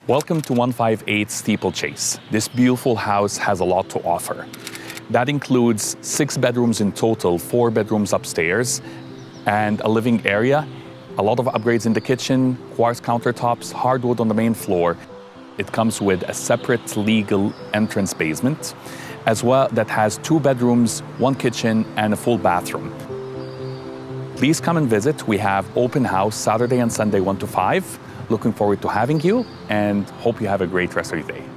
Welcome to 158 Steeplechase. This beautiful house has a lot to offer. That includes 6 bedrooms in total, 4 bedrooms upstairs, and a living area, a lot of upgrades in the kitchen, quartz countertops, hardwood on the main floor. It comes with a separate legal entrance basement, as well that has 2 bedrooms, 1 kitchen, and a full bathroom. Please come and visit. We have open house Saturday and Sunday 1 to 5. Looking forward to having you and hope you have a great rest of your day.